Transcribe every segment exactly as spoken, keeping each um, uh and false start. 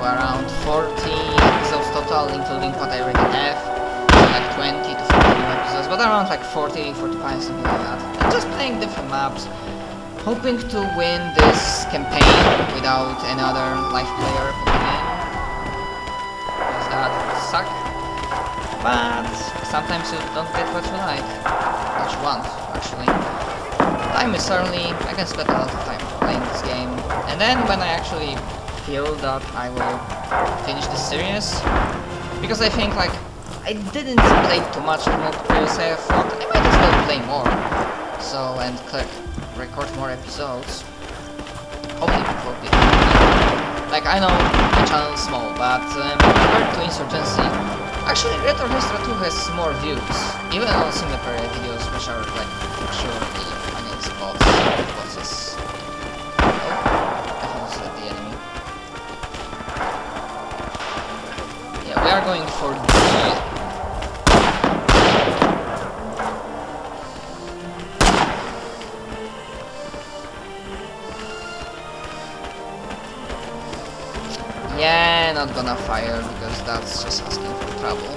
around forty episodes total, including what I already have, so like twenty to forty episodes, but around like forty, forty-five, something like that. And just playing different maps, hoping to win this campaign without any other live player coming in, because that would suck. But sometimes you don't get what you like, what you want, actually. Time is early, I can spend a lot of time playing this game, and then when I actually feel that I will finish this series, because I think like I didn't play too much of multiplayer, so I thought I might as well play more, so and click record more episodes. Hopefully people will be happy. Like I know the channel is small, but um, compared to Insurgency, actually Red Orchestra two has more views, even on single player videos, which are like surely funny spots. What's this? Oh, I almost hit the enemy. Yeah, we are going for the Yeah, not gonna fire because that's just asking for trouble.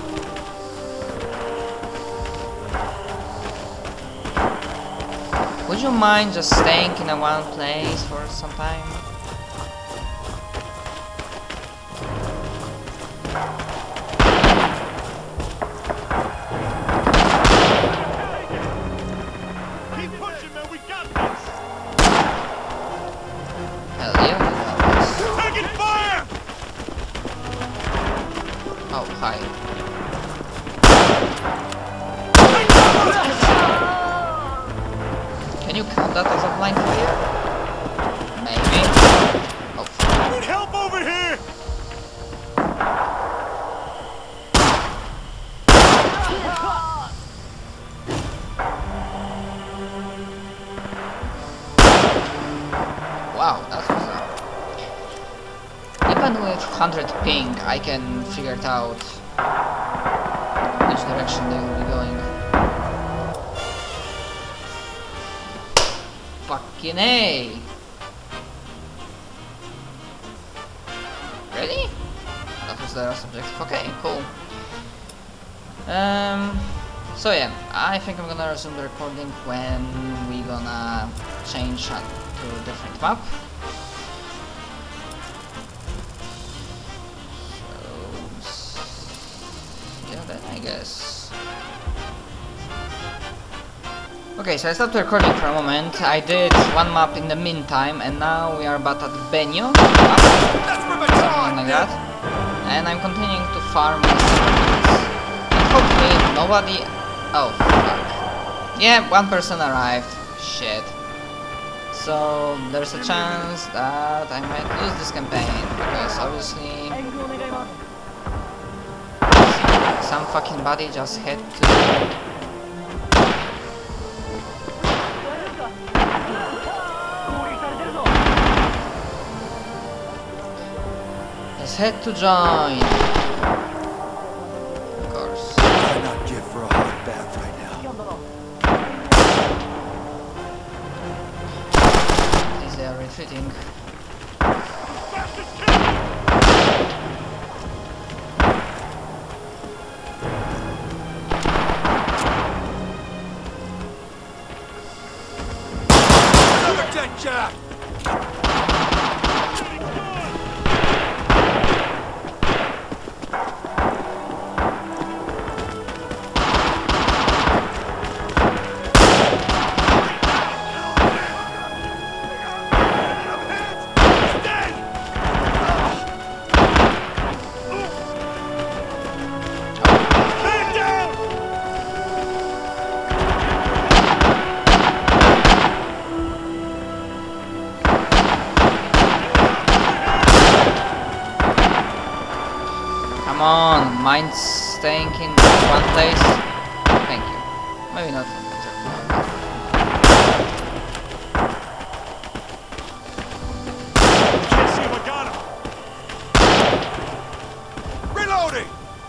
Would you mind just staying in a one place for some time? Keep pushing, man, we got this. Hell yeah, we got this. Taking fire! Oh, hi. Can you count that as a blind fire? Maybe. Oh, fuck. Need help over here! Wow, that was a... Even with one hundred ping, I can figure it out which direction they will be going. Fucking A! Really? That was the objective. Okay, cool. Um, so yeah, I think I'm gonna resume the recording when we gonna change uh, to a different map. So, yeah, then I guess. Okay, so I stopped recording for a moment. I did one map in the meantime, and now we are back at Benio, something like that. And I'm continuing to farm and hopefully nobody... Oh, fuck. Yeah, one person arrived. Shit. So there's a chance that I might lose this campaign, because obviously some fucking body just had to... Just had to join. Of course. Why not give for a hot bath right now? At least they are retreating. Another dead chap! Come on, mind staying in one place? Thank you. Maybe not. Can't see him, I got him! Reloading!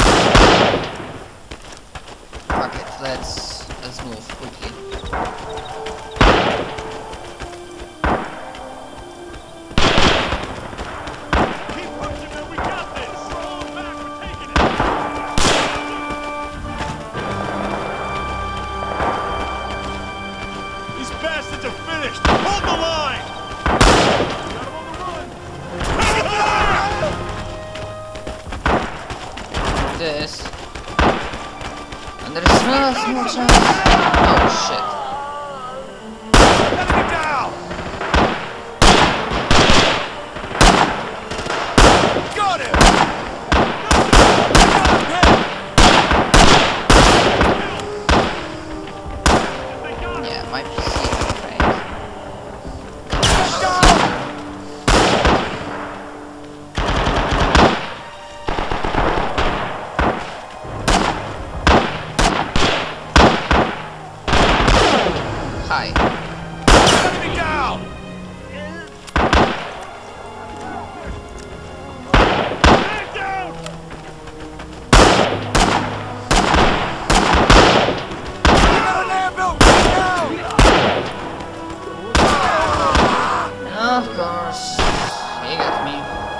Fuck it, let's let's move quickly. Keep pushing! Uh, small chance. Oh shit. Enemy down! Got him! Yeah, my P C is afraid. Hi. Enemy down! Man down! We got an airboat down! Of course. He got me.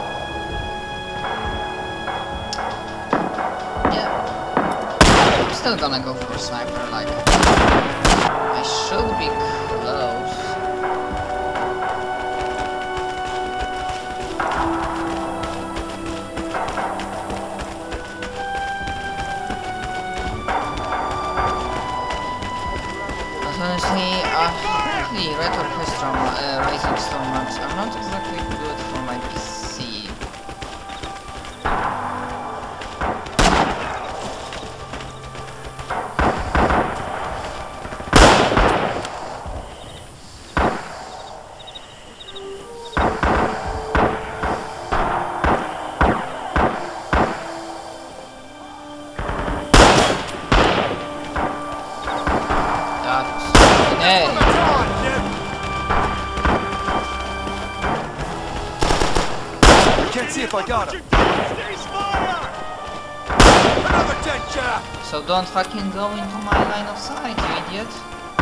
Yeah. I'm still gonna go for sniper, like. I should be close. But honestly, uh, the Red Orchestra uh, Rising Storm maps are not exactly good for my P C. Hey. Come on, Jim! Can't see if I got him. Another dead chap! So don't fucking go into my line of sight, you idiot.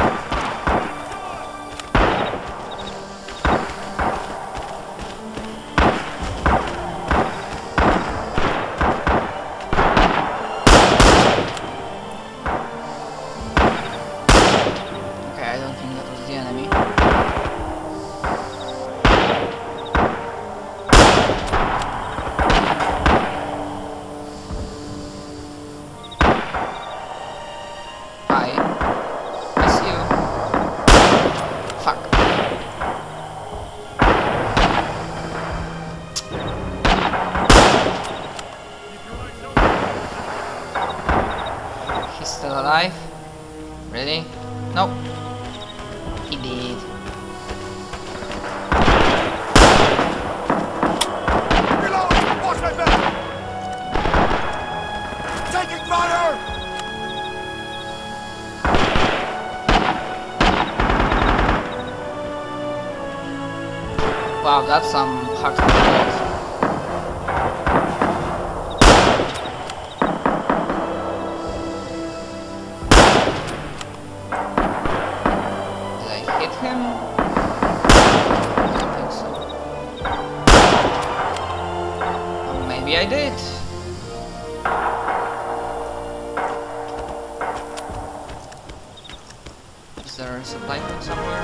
Okay, I don't think that was the enemy. Hi. I see you. Fuck. He's still alive? Really? Nope. He did. Reloading! Watch my back! Taking fire! Wow, that's some hardcore build. Did I hit him? I don't think so. Or maybe I did. Is there a supply point somewhere?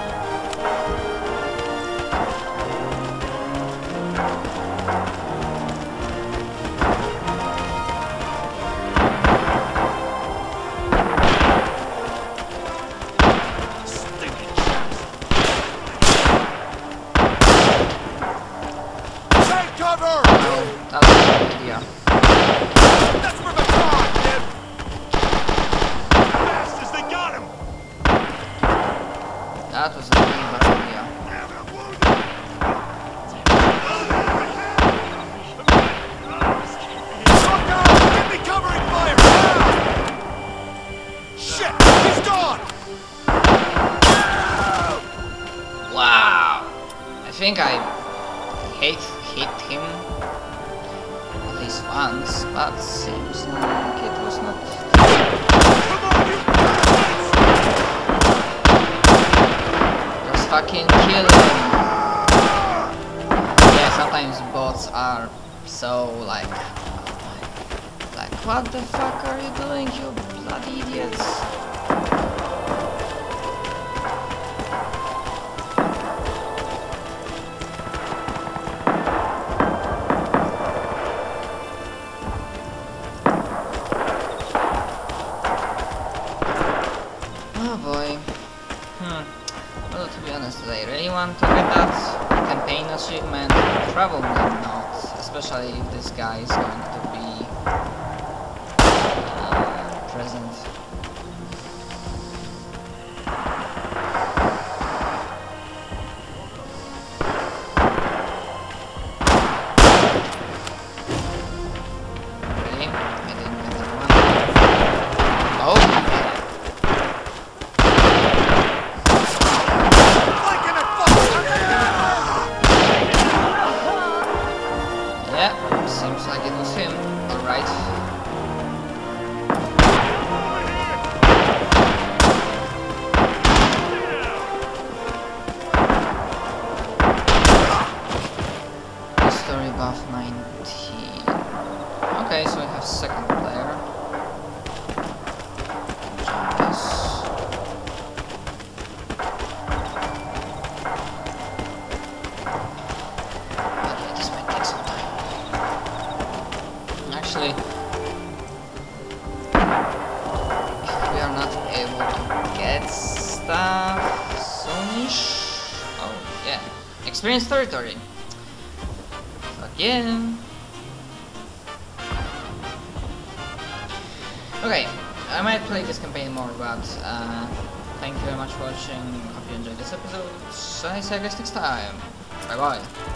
Take cover! That's a good idea. That's where the car, Jim! Bastards, they got him! That was a really bad idea. Look out! Get me covering fire! Now! Shit! He's gone! Wow! I think I hit, hit him at least once, but seems like it was not. Come on, you bastards! Just fucking kill him! Yeah, sometimes bots are so like. Like, what the fuck are you doing, you bloody idiots? especially if this guy is going to be uh, present. Okay, I didn't get that one. Oh! Flanking it, fucker! Yeah, seems like it was him. Alright. History buff nineteen. Okay, so we have second player. Yes. Okay, this might take some time. Actually, if we are not able to get stuff soonish. Oh yeah, experience territory. Again. Okay, I might play this campaign more, but uh, thank you very much for watching. Hope you enjoyed this episode. I see you guys next time. Bye bye.